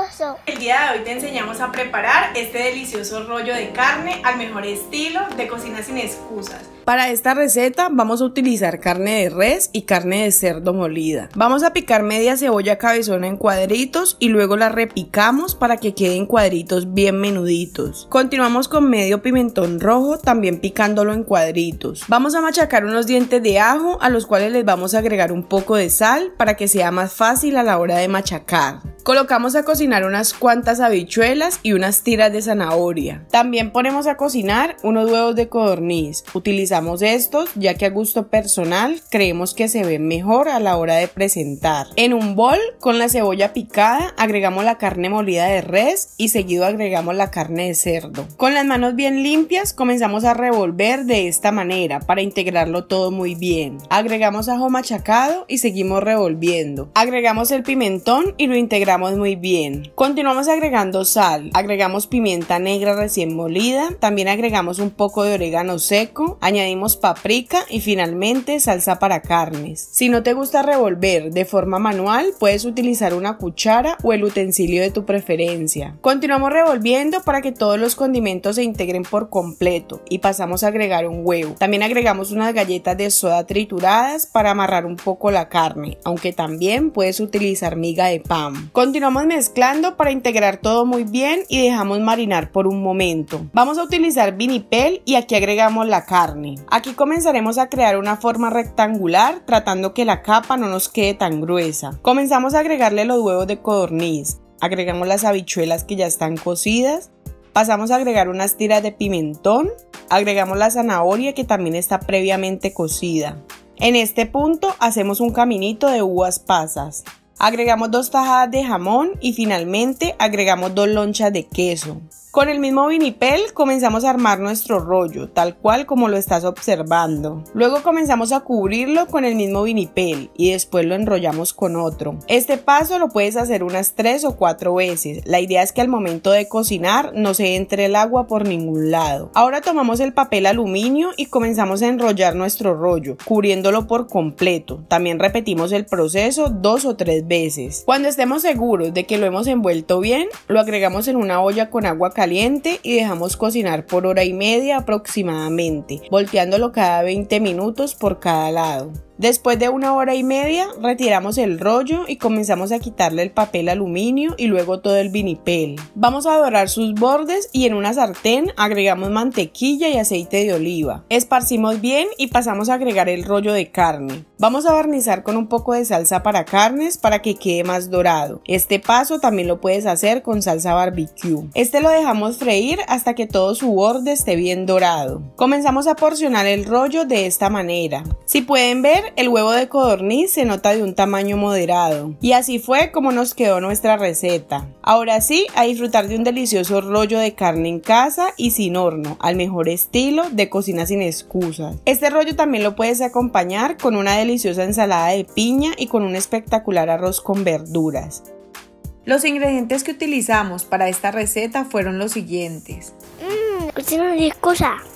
delicioso. El día de hoy te enseñamos a preparar este delicioso rollo de carne al mejor estilo de Cocina Sin Excusas. Para esta receta vamos a utilizar carne de res y carne de cerdo molida. Vamos a picar media cebolla cabezona en cuadritos y luego la repicamos para que queden cuadritos bien menuditos. Continuamos con medio pimentón rojo, también picándolo en cuadritos. Vamos a machacar unos dientes de ajo a los cuales les vamos a agregar un poco de sal para que sea más fácil a la hora de machacar. Colocamos a cocinar unas cuantas habichuelas y unas tiras de zanahoria. También ponemos a cocinar unos huevos de codorniz. Utilizamos estos ya que a gusto personal creemos que se ven mejor a la hora de presentar. En un bol con la cebolla picada agregamos la carne molida de res y seguido agregamos la carne de cerdo. Con las manos bien limpias comenzamos a revolver de esta manera para integrarlo todo muy bien. Agregamos ajo machacado y seguimos revolviendo. Agregamos el pimentón y lo integramos muy bien. Continuamos agregando sal, agregamos pimienta negra recién molida, también agregamos un poco de orégano seco, añadimos paprika y finalmente salsa para carnes. Si no te gusta revolver de forma manual, puedes utilizar una cuchara o el utensilio de tu preferencia. Continuamos revolviendo para que todos los condimentos se integren por completo y pasamos a agregar un huevo. También agregamos unas galletas de soda trituradas para amarrar un poco la carne, aunque también puedes utilizar miga de pan. Continuamos mezclando para integrar todo muy bien y dejamos marinar por un momento. Vamos a utilizar vinipel y aquí agregamos la carne. Aquí comenzaremos a crear una forma rectangular tratando que la capa no nos quede tan gruesa. Comenzamos a agregarle los huevos de codorniz. Agregamos las habichuelas que ya están cocidas. Pasamos a agregar unas tiras de pimentón. Agregamos la zanahoria que también está previamente cocida. En este punto hacemos un caminito de uvas pasas. Agregamos 2 tajadas de jamón y finalmente agregamos 2 lonchas de queso. Con el mismo vinipel comenzamos a armar nuestro rollo, tal cual como lo estás observando. Luego comenzamos a cubrirlo con el mismo vinipel y después lo enrollamos con otro. Este paso lo puedes hacer unas 3 o 4 veces. La idea es que al momento de cocinar no se entre el agua por ningún lado. Ahora tomamos el papel aluminio y comenzamos a enrollar nuestro rollo, cubriéndolo por completo. También repetimos el proceso 2 o 3 veces. Cuando estemos seguros de que lo hemos envuelto bien, lo agregamos en una olla con agua caliente y dejamos cocinar por hora y media aproximadamente, volteándolo cada 20 minutos por cada lado. Después de 1 hora y media retiramos el rollo y comenzamos a quitarle el papel aluminio y luego todo el vinipel. Vamos a dorar sus bordes y en una sartén agregamos mantequilla y aceite de oliva. Esparcimos bien y pasamos a agregar el rollo de carne. Vamos a barnizar con un poco de salsa para carnes para que quede más dorado. Este paso también lo puedes hacer con salsa barbecue. Este lo dejamos freír hasta que todo su borde esté bien dorado. Comenzamos a porcionar el rollo de esta manera. Si pueden ver, el huevo de codorniz se nota de un tamaño moderado. Y así fue como nos quedó nuestra receta. Ahora sí, a disfrutar de un delicioso rollo de carne en casa y sin horno, al mejor estilo de Cocina Sin Excusas. Este rollo también lo puedes acompañar con una deliciosa ensalada de piña y con un espectacular arroz con verduras. Los ingredientes que utilizamos para esta receta fueron los siguientes. Cocina Sin Excusas.